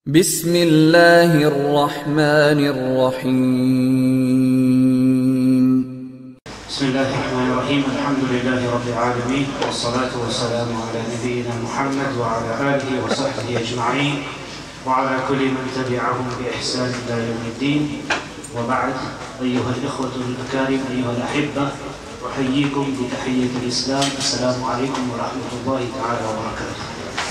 بسم الله الرحمن الرحيم بسم الله الرحمن الرحيم الحمد لله رب العالمين والصلاة والسلام على نبينا محمد وعلى آله وصحبه أجمعين وعلى كل من تبعهم بإحسان إلى يوم الدين وبعد أيها الإخوة الأكارم أيها الأحبة أحييكم بتحية الإسلام السلام عليكم ورحمة الله تعالى وبركاته.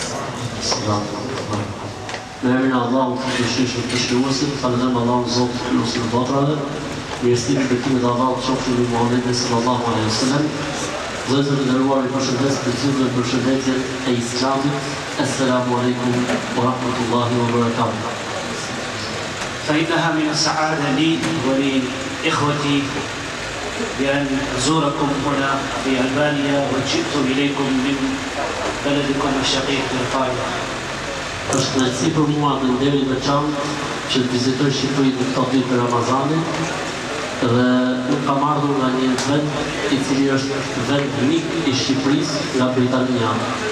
Me emrin e Allahut të shëruesit, falënderojmë Allahun Zotin e Lusin e botrave, mirësinë e bekimet e Allahut qofshin mbi Muhamedit sallallahu alaihi wasallam. Vëllezër e nderuar, ju përshëndes për cilën përshëndetjen e Islamit. Assalamu alaikum wa rahmatullahi wa barakatuh. فإنها من السعادة لي ولإخوتي بأن أزوركم هنا في ألبانيا وجئت إليكم من بلدكم الشقيق بريطانيا. Është kënaqësi për mua dhe nderi në veçantë që të vizitoj Shqipërinë në këto ditë të Ramazanit dhe nuk kam ardhur nga një vend i cili është vend mik i Shqipërisë nga Britania.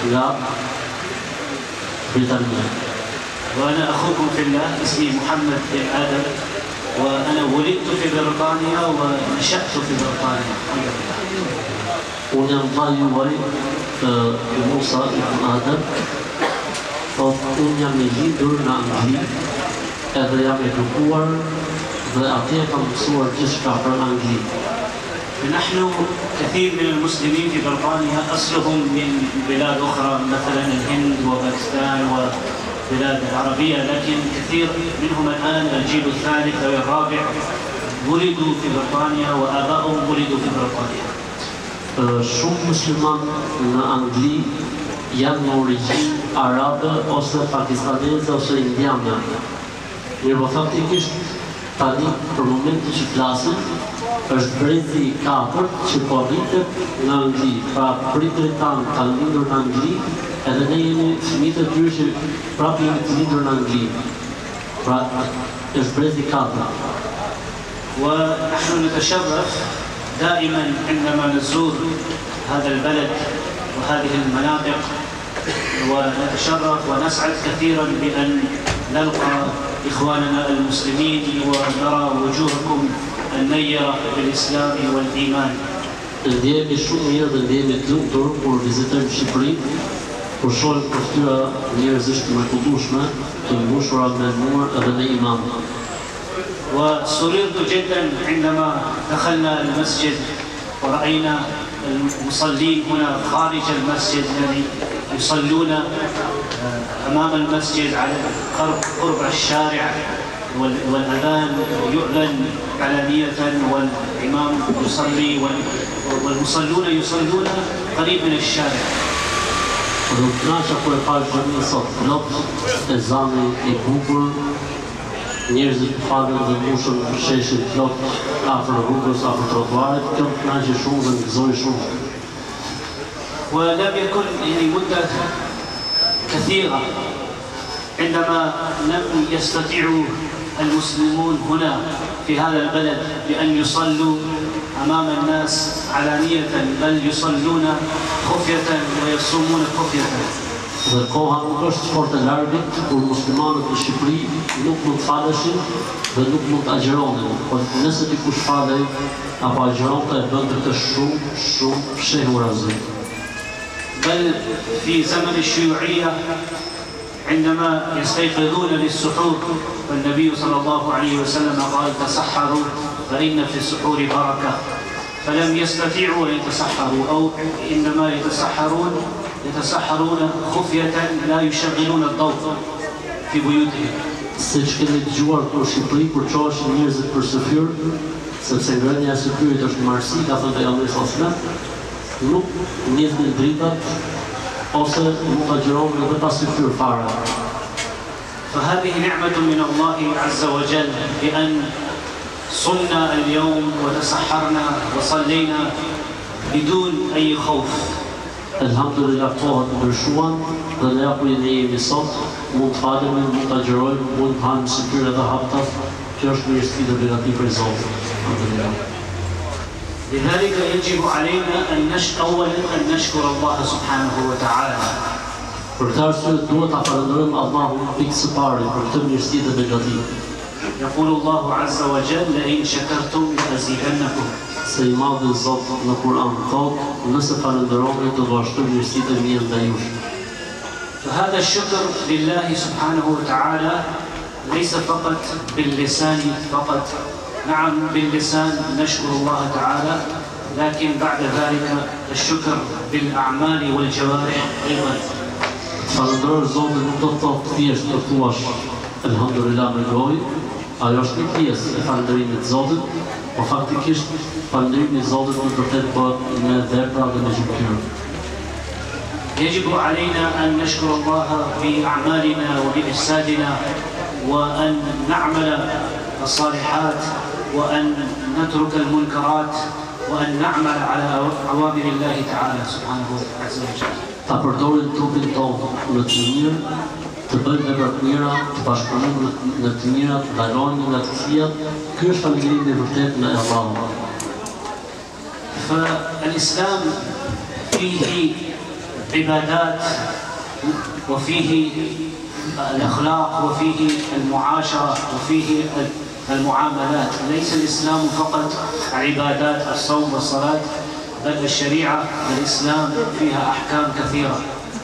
وأنا أخوكم في الله اسمي محمد بن آدم وأنا ولدت في بريطانيا ونشأت في بريطانيا الحمد لله. Unë jam vllai juaj Musa ibn Adam. Unë jam i lindur në Angli, edhe jam edukuar dhe atje kam mësuar gjithçka për Angli. نحن كثير من المسلمين في بريطانيا أصلهم من بلاد أخرى مثلا الهند وباكستان وبلاد العربية، لكن كثير منهم الآن الجيل الثالث أو الرابع ولدوا في بريطانيا وآباؤهم ولدوا في بريطانيا. Shumë musliman në Angli janë në origjinë arabe ose pakistaneze ose indiane. Mirë faktikisht tani për momentin që flasim është brezi i katërt që po rritet në Angli. Pra prindërit tanë kanë lindur në Angli edhe ne jemi fëmijët e tyre që prapë jemi të lindur në Angli. Pra është brezi i katërt. ونحن نتشرف دائما عندما نزور هذا البلد وهذه المناطق ونتشرف ونسعد كثيرا بأن نلقى إخواننا المسلمين ونرى وجوهكم النيرة بالإسلام والإيمان. Ndjehemi shumë mirë dhe ndjehemi të lumtur kur vizitojmë Shqipërinë, kur shohim fytyra njerëzish të mrekullueshme, të mbushura me nur edhe me iman. وسررت جدا عندما دخلنا المسجد ورأينا المصلين هنا خارج المسجد الذي يصلون أمام المسجد على قرب الشارع والأذان يؤذن علانية والإمام يصلي والمصلون يصلون قريب من الشارع. Njerëzit falën dhe mbushën sheshin plot afër rrugës, afër trotuarit, kjo më kënaqi shumë dhe më gëzoi shumë. ولم يكن مدة كثيرة عندما لم يستطيع المسلمون هنا في هذا البلد بأن يصلوا أمام الناس علانية بل يصلون خفية ويصومون خفية. Dhe koha nuk është fort e largët kur muslimanët në Shqipëri nuk mund të faleshin dhe nuk mund të agjeronin. Por nëse dikush falej apo agjeronte e bënte të shumë fshehur azi. بل في زمن الشيوعية عندما يستيقظون للسحور والنبي صلى الله عليه وسلم قال تسحروا فإن في السحور بركة، فلم يستطيعوا أن يتسحروا أو إنما يتسحرون خفية لا يشغلون الضوء في بيوتهم. Siç kemi dëgjuar për Shqipëri kur çoheshin njerëzit për sufyr, sepse ngrënia e sufyrit është marrësi, ka thënë pejgamberi sallallahu alajhi wasallam, nuk nizin dritat ose nuk agjerohen edhe pas sufyr fare. فهذه نعمة من الله عز وجل بأن صمنا اليوم وتسحرنا وصلينا بدون أي خوف. Elhamdulillah kohët ndryshuan dhe ne apo ne jemi sot, mund të falemi, mund të agjerojmë, mund të hanim sipër edhe haptas, që është mirësi dhe begati për Zotin. Alhamdulillah. لذلك يجب علينا أولا أن نشكر الله سبحانه وتعالى Për këtë arsye duhet ta falenderojmë Allahun pikë së pari për këtë mirësi dhe begati. يقول الله عز وجل لئن شكرتم لأزيدنكم. Se i madhi Zot në Kur'an thotë, nëse falenderoni të vazhdoj mirësitë e mia ndaj jush. فهذا الشكر لله سبحانه وتعالى ليس فقط باللسان فقط. نعم باللسان نشكر الله تعالى، لكن بعد ذلك الشكر بالأعمال والجوارح أيضا. Falenderoj Zotin nuk do të thotë thjesht të thuash Elhamdulillah me gojë, ajo është një pjesë e falënderimit të Zotit, por faktikisht falënderimi i Zotit në të vërtetë bëhet me vepra dhe me zhurmë. يجب علينا أن نشكر الله بأعمالنا وبإجسادنا وأن نعمل الصالحات وأن نترك المنكرات وأن نعمل على أوامر الله تعالى سبحانه وتعالى. Ta përdorin trupin tonë në të mirë, të bëjmë vepra të mira, të bashkëpunojmë në të mira, të ndalojmë nga të këqijat. Ky është falënderimi i vërtetë në Allahun. فالإسلام فيه عبادات وفيه الأخلاق وفيه المعاشرة وفيه المعاملات. ليس الإسلام فقط عبادات الصوم والصلاة، بل الشريعة الإسلام فيها أحكام كثيرة.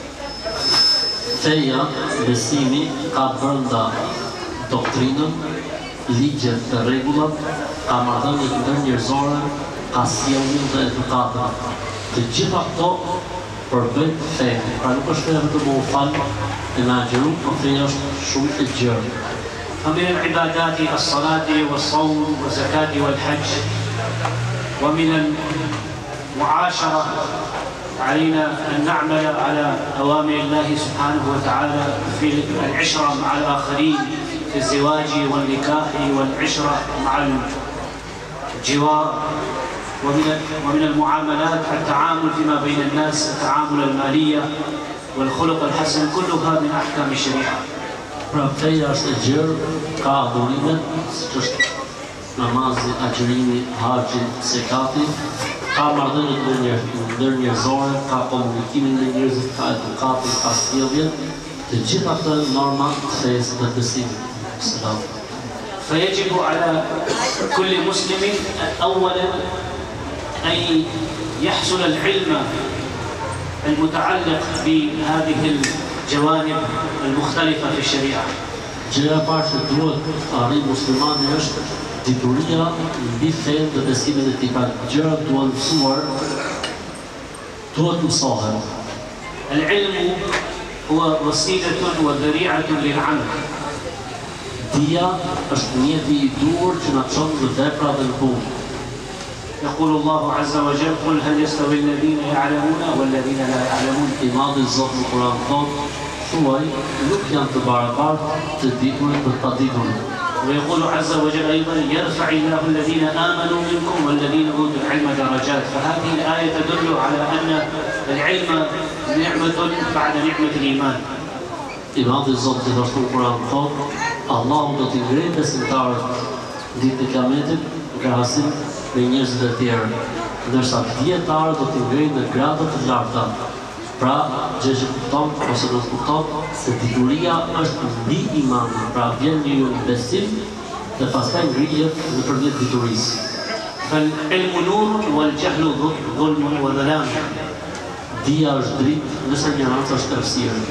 Feja, besimi, ka brenda doktrinën, ligjet dhe rregullat, ka marrëdhëniet ndërnjerëzore, ka sjelljen dhe edukatën. Të gjitha këto përbëjnë fenë. Pra nuk është feja vetëm u fal e na agjeru, por feja është shumë e gjerë. فمن العبادات الصلاة والصوم والزكاة والحج، ومن المعاشرة علينا أن نعمل على أوامر الله سبحانه وتعالى في العشرة مع الآخرين، في الزواج والنكاح والعشرة مع الجوار. ومن المعاملات التعامل فيما بين الناس، التعامل المالية والخلق الحسن، كلها من أحكام الشريعة. Pra feja është e gjerë, ka adhurimet, siç është namazi, agjërimi, haxhi, zekati, ka marrëdhëniet ndërnjerëzore, ka komunikimin me njerëzit, ka edukatin, ka sjelljen, të gjitha këto norma të fesë dhe besimit. Selam. فيجب على كل مسلم أولا أن يحصل العلم المتعلق بهذه الجوانب المختلفة في الشريعة. Gjëja e parë që duhet të arrijë muslimani është dituria mbi fenë dhe besimin e tij. Pra gjërat duhet mësuar, duhet mësohen. العلم هو وسيلة وذريعة للعمل. Dia është mjeti i duhur që na çon në vepra dhe në punë. يقول الله عز وجل قل هل يستوي الذين يعلمون والذين لا يعلمون. I madhi Zot në Kur'an thotë, thuaj, nuk janë të barabartë të diturit dhe të paditurit. ويقول عز وجل أيضا يرفع الله الذين آمنوا منكم والذين أوتوا العلم درجات. فهذه الآية تدل على أن العلم نعمة بعد نعمة الإيمان. I madhi Zot gjithashtu në Kur'an thotë, Allahu do t'i ngrejë besimtarët ditën e Kiametit në krahasim me njerëzit e tjerë, ndërsa dietarët do t'i ngrejnë në grada të larta. Pra, gjë që kupton ose do të kupton se dituria është mbi imanin, pra vjen njeriu në besim dhe pastaj ngrihet nëpërmjet diturisë. فالعلم نور والجهل ظلم وظلام. Dia është dritë, ndërsa ignoranca është errësirë.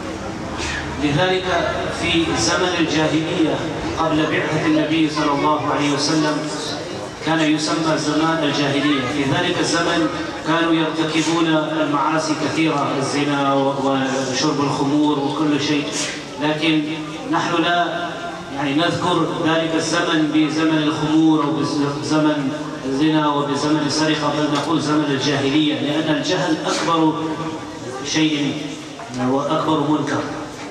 لذلك في زمن الجاهلية قبل بعثة النبي صلى الله عليه وسلم كان يسمى زمان الجاهلية. في ذلك الزمن كانوا يرتكبون المعاصي كثيرة، الزنا وشرب الخمور وكل شيء، لكن نحن لا نذكر ذلك الزمن بزمن الخمور أو بزمن الزنا وبزمن السرقة، بل نقول زمن الجاهلية، لأن الجهل أكبر شيء وأكبر منكر.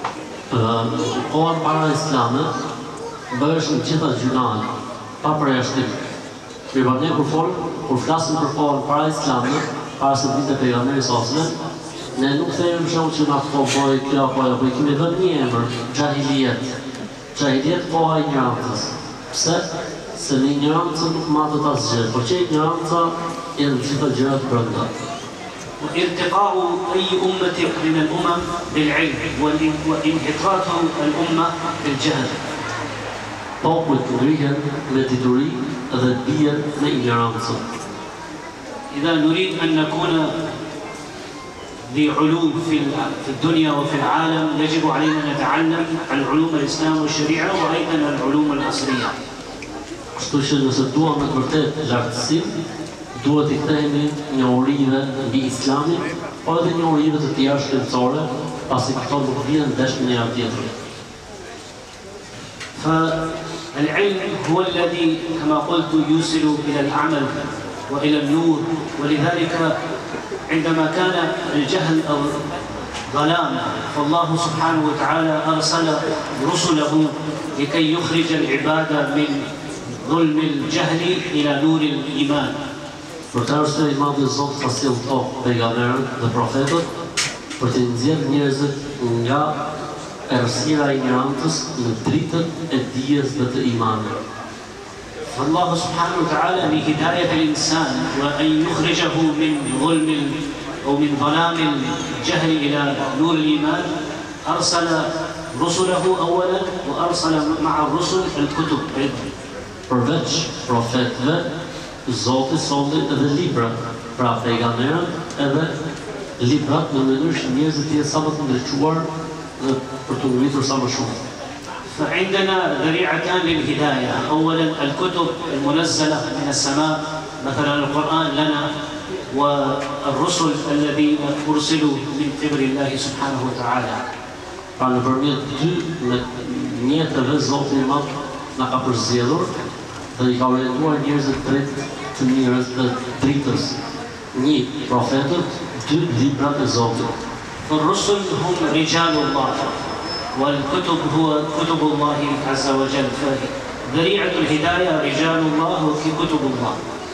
Kohën para islame, bëhesh në gjitha gjunahet, pa përjashtim. Ne kur flasim për kohën para islame, para se vinte pejgamberi sallallahu, ne nuk themi shumë që na bëj kjo apo ajo, por kemi vënë një emër, xahiliet. Xahiliet koha e ignorancës. Pse? Se në ignorancë nuk matet asgjë, por që ignoranca janë gjitha gjërat brenda. وارتقاء أي أمة من الأمم بالعلم وانحطاط الأمة بالجهل. Popullet ngrihen me dituri dhe bien me ignorancë. إذا نريد أن نكون ذي علوم في الدنيا وفي العالم يجب علينا أن نتعلم العلوم الإسلام والشريعة وأيضا العلوم الأصلية. Kështu që nëse duam me vërtet lartësi, duhet i kthehemi njohurive mbi Islamin, po edhe njohurive të tjera shkencore, pasi këto nuk vijnë ndesh me njëra tjetrën. فالعلم هو الذي كما قلت يوصل إلى العمل وإلى النور، ولذلك عندما كان الجهل أو ظلام فالله سبحانه وتعالى أرسل رسله لكي يخرج العباد من ظلم الجهل إلى نور الإيمان. Për të arsye i madh Zot ka sjellë këto pejgamberët dhe profetët për të nxjerrë njerëzit nga errësira e ignorancës në dritën e dijes dhe të imanit. فالله سبحانه وتعالى لهداية الإنسان وأن يخرجه من ظلم أو من ظلام الجهل إلى نور الإيمان أرسل رسله أولا وأرسل مع الرسل الكتب. Përveç profetëve, Zoti solli edhe libra, pra pejgamberët edhe librat në mënyrë që njerëzit të jenë sa më të ndriçuar dhe për të ngritur sa më shumë. فعندنا ذريعتان للهداية، أولا الكتب المنزلة من السماء مثلا القرآن لنا، والرسل الذين أرسلوا من قبل الله سبحانه وتعالى. Pra nëpërmjet dy mjeteve Zoti i Madh na ka përzgjedhur dhe i ka orientuar njerëzit drejt të mirës dhe dritës. Një profetët, dy librat e Zotit. فالرسل هم رجال الله والكتب هو كتب الله عز وجل، فذريعة الهداية رجال الله وكتب الله،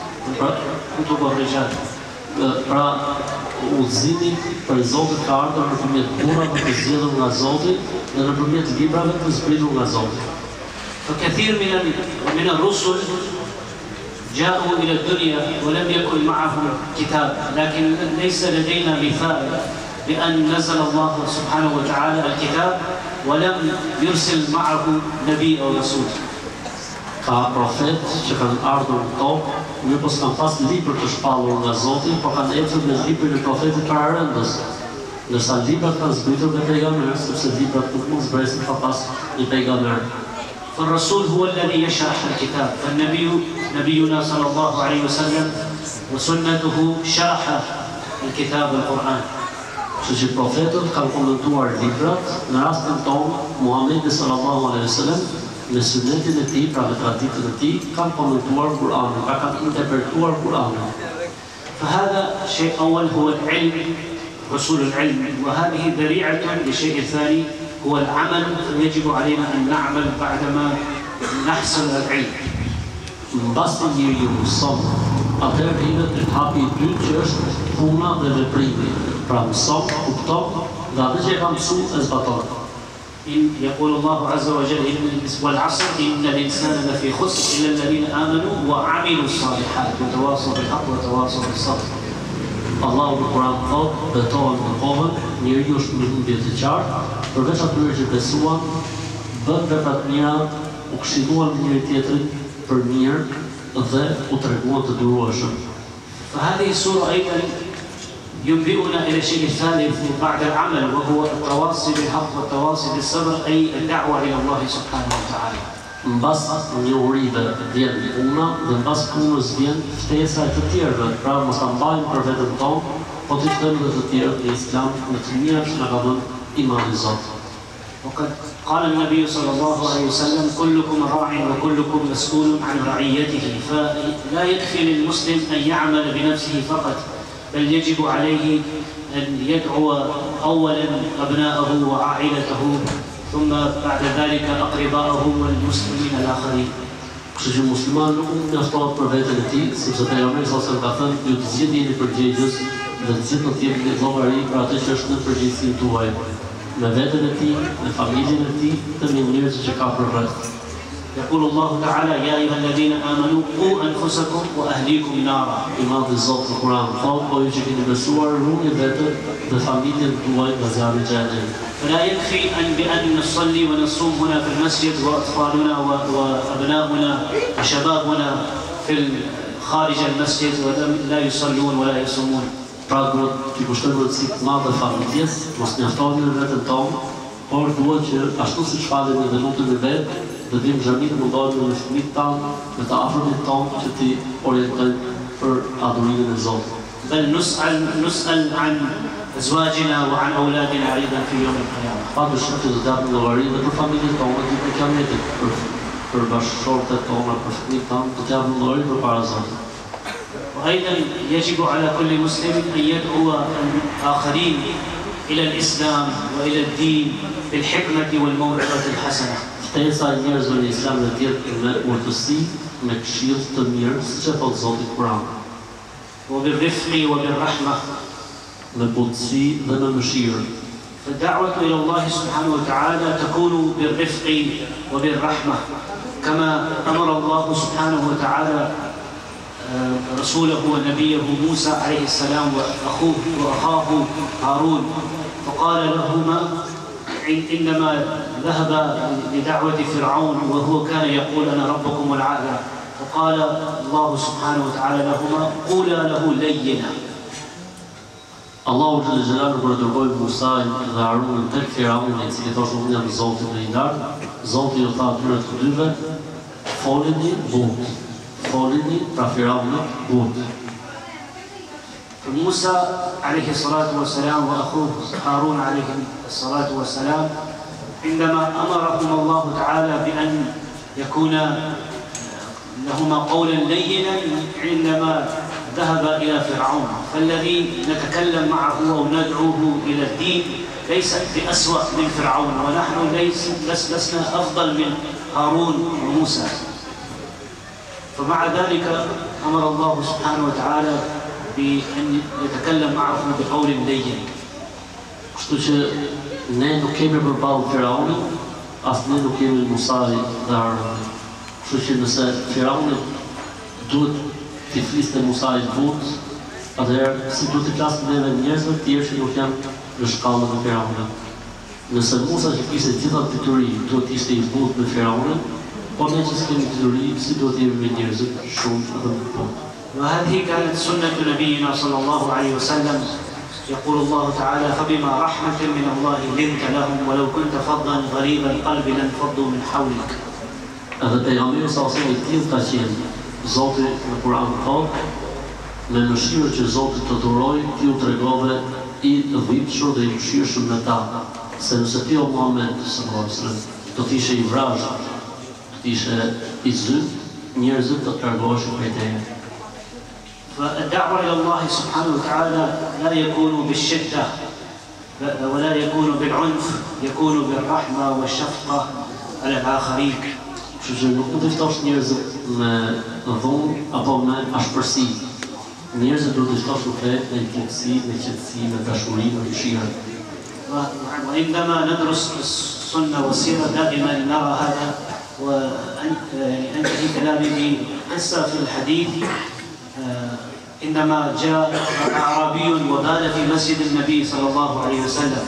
كتب الرجال. Pra udhëzimi për Zotit ka ardhur nëpërmjet burrave të zgjedhur nga Zoti dhe nëpërmjet librave të zbritur nga Zoti. فكثير من الرسل جاءوا إلى الدنيا ولم يكن معهم كتاب، لكن ليس لدينا مثال بأن نزل الله سبحانه وتعالى الكتاب ولم يرسل معه نبي أو رسول. Ka profet që kanë ardhur në tokë, mirë po s'kan pas libër të shpallur nga Zoti, po kanë ecur me librin e profetit pararendës. Ndërsa librat kanë zbritur me pejgamber, sepse librat nuk mund zbresin pa pas një pejgamber. فالرسول هو الذي يشرح الكتاب، فالنبي نبينا صلى الله عليه وسلم وسنته شرح الكتاب القرآن. Kështu që profetët kanë komentuar librat, në rastin tonë Muhamedi sallallahu alaihi wasallam me sunetin e tij, pra me traditën e tij, kanë komentuar Kur'anin, pra kanë interpretuar Kur'anin. فهذا شيء أول هو العلم، رسول العلم، وهذه ذريعة للشيء الثاني هو العمل، فيجب علينا أن نعمل بعدما نحصل العلم. Mbas të njeriu mëson, atëherë hidhet në hapi i dytë që është puna dhe veprimi. Pra mëson, kupton dhe atë që e ka mësuar e zbaton. يقول الله عز وجل والعصر إن الإنسان لفي خسر إلا الذين آمنوا وعملوا الصالحات وتواصوا بالحق وتواصوا بالصبر. Allahu në Kur'an thotë, betohen në kohën, njeriu është në humbje të qartë, përveç atyre që besuan, bën vepra të mira, u këshilluan me njëri tjetrin për mirë dhe u treguan të durueshëm. فهذه السورة أيضا ينبئنا إلى الشيء الثالث بعد العمل، وهو التواصي بالحق والتواصي بالصبر، أي الدعوة إلى الله سبحانه وتعالى. Mbas njohurive vjen puna dhe mbas punës vjen ftesa e të tjerëve, pra mos ta mbajmë për veten tonë, po të ftejmë dhe të tjerët në Islam në të mirat që na ka dhënë imani Zot. وقد قال النبي صلى الله عليه وسلم كلكم راع وكلكم مسؤول عن رعيته، فلا يكفي للمسلم أن يعمل بنفسه فقط، بل يجب عليه أن يدعو أولا أبناءه وعائلته ثم بعد ذلك أقرباءه والمسلمين الآخرين. Kështu që muslimani nuk mund të mjaftohet për veten e tij, sepse pejgamberi sallallahu alajhi wasallam ka thënë, ju të gjithë jeni përgjegjës dhe të gjithë do të jeni llogari për atë që është në përgjegjësinë tuaj, me veten e tij, me familjen e tij dhe me njerëzit që ka përreth. يقول الله تعالى يا أيها الذين آمنوا قوا أنفسكم وأهليكم نارا. Imam i Zotit në Kur'an thonë, o ju që keni besuar, ruani vetët dhe familjen tuaj nga zjarri i xhenemit. فلا يكفي بأن نصلي ونصوم هنا في المسجد وأطفالنا وأبناؤنا وشبابنا في خارج المسجد ولا يصلون ولا يصومون. Pra duhet t'i kushtojmë rëndësi të madhe familjes, mos mjaftojmë vetën tonë, por duhet që ashtu siç falemi dhe lutemi vetë, dhe vim xhami të mundohemi me fëmijët tanë, me të afërmit tonë që t'i orientojmë për adhurimin e Zotit. بل نسأل عن أزواجنا وعن أولادنا أيضا في يوم القيامة. Pa dyshim që do të japim llogari dhe për familjen tonë ditën e Kiametit, për bashkëshortet tona, për fëmijët tanë, do të japim llogari përpara Zotit. وأيضا يجب على كل مسلم أن يدعو الآخرين إلى الإسلام وإلى الدين بالحكمة والموعظة الحسنة. Ftesa e njerëzve në Islam dhe tjetë me urtësi, me këshill të mirë, siç e thot Zoti në Kur'an. وبالرفق وبالرحمة. Me butësi dhe me mëshirë. فالدعوة إلى الله سبحانه وتعالى تكون بالرفق وبالرحمة كما أمر الله سبحانه وتعالى رسوله ونبيه موسى عليه السلام وأخاه هارون فقال لهما عندما ذهب لدعوة فرعون وهو كان يقول أنا ربكم الأعلى فقال الله سبحانه وتعالى لهما قولا له لينا. Allahu Gjellë Gjellalu kërë dërgoj Musajn dhe Harunën tek Firauni, i cili thoshtë unë jam Zotit në i lartë, Zotit ju tha atyre të dyve, folini butë. Folini pra Firauni butë. موسى عليه الصلاة والسلام وأخوه هارون عليه الصلاة والسلام عندما أمرهم الله تعالى بأن يكون لهما قولا لينا عندما ذهب إلى فرعون، فالذي نتكلم معه أو ندعوه إلى الدين ليس بأسوأ من فرعون، ونحن لسنا أفضل من هارون وموسى. فمع ذلك أمر الله سبحانه وتعالى بأن يتكلم معه بقول لين. Kështu që ne nuk kemi përballë Firaunit, as ne nuk kemi Musai dhe Harunit. Kështu që nëse Firauni duhet t'i fliste Musai butë, atëherë si duhet t'i flasë neve njerëzve tjerë që nuk janë në shkallën e Firaunit. Nëse Musa që kishte gjitha detyri duhet ishte i butë me Firaunin, po ne që s'kemi detyri, si duhet jemi me njerëzit shumë dhe më butë. وهذه كانت سنة نبينا صلى الله عليه وسلم. يقول الله تعالى فبما رحمة من الله لنت لهم ولو كنت فظا غليظ القلب لانفضوا من حولك. Edhe pejgamberi sa ose i tillë ka qenë. Zoti në Kur'an thotë, me mëshirë që Zoti të dhuroi, ti u tregove i dhimbshur dhe i mëshirshëm me ta. Se nëse ti o Muhammed sallallahu alaihi wasallam do të ishe i vrazhë, do të ishe i zyt, njerëzit do të largoheshin prej teje. فالدعوة إلى الله سبحانه وتعالى لا يكون بالشدة ولا يكون بالعنف، يكون بالرحمة والشفقة على الآخرين. Kështu që nuk do të ftosh njerëzit me dhunë apo me ashpërsi. Njerëzit duhet të ftosh me butësi, me qetësi, me dashuri, me mëshirë. وعندما ندرس السنة والسيرة دائما نرى هذا، وأنتهي كلامي بقصة في الحديث عندما جاء أعرابي وبال في مسجد النبي صلى الله عليه وسلم،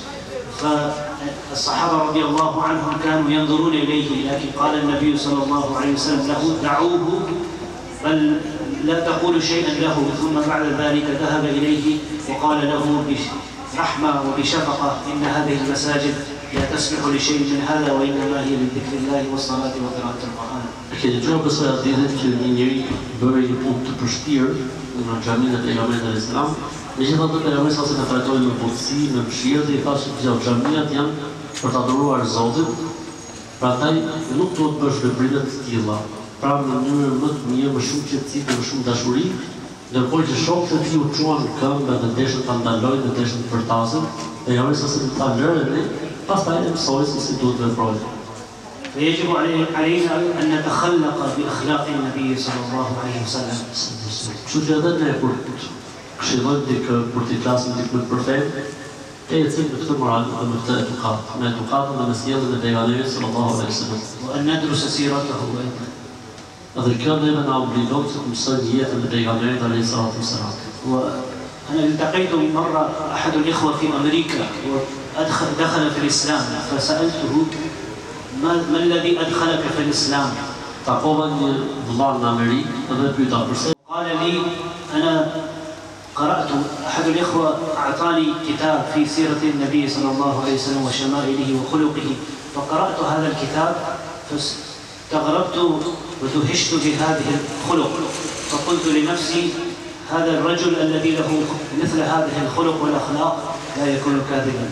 فالصحابة رضي الله عنهم كانوا ينظرون إليه، لكن قال النبي صلى الله عليه وسلم له دعوه بل لا تقولوا شيئا له. ثم بعد ذلك ذهب إليه وقال له برحمة وبشفقة إن هذه المساجد لا تسمح لشيء من هذا وإنما هي لذكر الله والصلاة وقراءة القرآن. Keni dëgjuar besoj hadithin që një njeri bëri një punë të përshtirë në xhaminë e pejgamberit alayhis salam, megjithatë pejgamberi sa se ka trajtuar me butësi, me mëshirë dhe i thashë që xhamiat janë për ta adoruar Zotin, prandaj nuk duhet bësh veprime të tilla. Pra në mënyrë më të mirë, më shumë qetësi dhe më shumë dashuri, ndërkohë që shokët e tij u çuan në këmbë dhe deshën ta ndalojnë dhe deshën të përtasin, pejgamberi sa se ta lërën, pastaj e mësoi se si duhet të veprojë. فيجب علينا أن نتخلق بأخلاق النبي صلى الله عليه وسلم. Kështu që edhe ne kur këshillojmë dikë, kur t'i flasim dikë me profet, e cili në këtë moral dhe në këtë edukat, me edukatën dhe me sjelljen e pejgamberit sallallahu alaihi wasallam. وأن ندرس سيرته أيضا. Dhe kjo neve na obligon të mësojmë jetën e pejgamberit alaihi salatu wassalam. وأنا التقيت مرة أحد الإخوة في أمريكا ودخل في الإسلام فسألته ما الذي أدخلك في الإسلام؟ Takova një vëllar në Amerikë dhe pyeta pse. قال لي أنا قرأت أحد الإخوة أعطاني كتاب في سيرة النبي صلى الله عليه وسلم وشمائله وخلقه فقرأت هذا الكتاب فاستغربت ودهشت بهذه الخلق فقلت لنفسي هذا الرجل الذي له مثل هذه الخلق والأخلاق لا يكون كاذبا.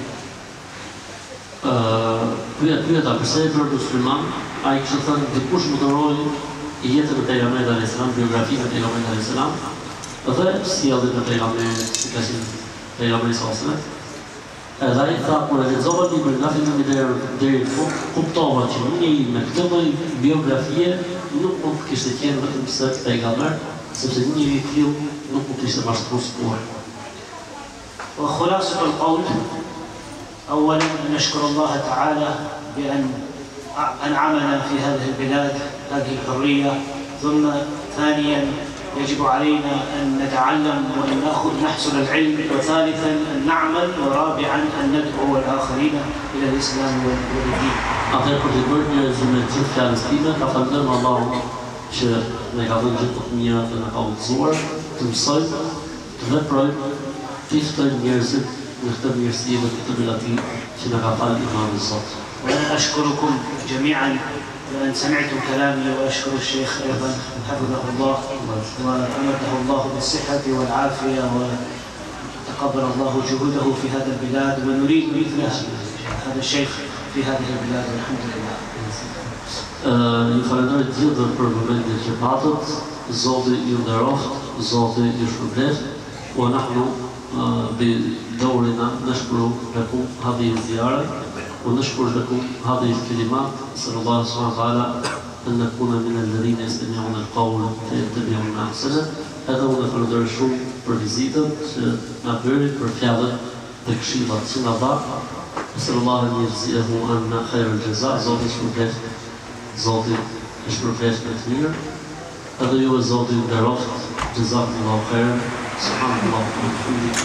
Pyeta pse e bërë musliman, ai kishte thënë dikush më dëroi jetën e pejgamberit alayhis salam, biografinë e pejgamberit alayhis salam, dhe sjelljen e pejgamberit, si ka thënë pejgamberi sallallahu alaihi wasallam. Edhe ai tha kur e lexova librin nga fillimi deri në fund, kuptova që një me këtë lloj biografie nuk mund të kishte qenë vetëm se pejgamber, sepse një i tillë nuk mund të ishte mashtruar. وخلاصة القول أولا نشكر الله تعالى بأن أنعمنا في هذه البلاد هذه الحرية ثم ثانيا يجب علينا أن نتعلم وأن نحصل العلم وثالثا أن نعمل ورابعا أن ندعو الآخرين إلى الإسلام والدين. Atëherë për të bërë një rezume të gjithë fjalës time, ka falënderoj Allahun që ne ka dhënë gjithë të mira që na ka udhëzuar, të mësojmë, të veprojmë, të ftojmë njerëzit në këtë mirësi dhe këtë belati që na ka falë imam sot. وأنا أشكركم جميعا لأن سمعتم كلامي وأشكر الشيخ أيضا حفظه الله وأمده الله بالصحة والعافية وتقبل الله جهوده في هذا البلاد ونريد مثل هذا الشيخ في هذه البلاد والحمد لله. Ju falenderoj të gjithë për momentin që patët, Zoti ju nderoft, Zoti ju shpërblet, wa nahnu بدورنا نشكر لكم هذه الزيارة ونشكر لكم هذه الكلمات. نسأل الله سبحانه وتعالى أن نكون من الذين يستمعون القول فيتبعون أحسنه. هذا هو نفرض الشوم për vizitën që na bëri për fjalët dhe këshillat që na dha. نسأل الله أن يجزيه عنا خير الجزاء. Zoti shpërblet, Zoti shpërblet me të mirë. Edhe ju Zoti ju nderoft. Jazakumullahu khairan. Subhanallah, alhamdulillah,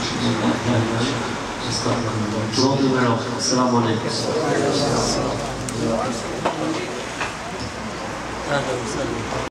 astagfirullah. Assalamu alaikum.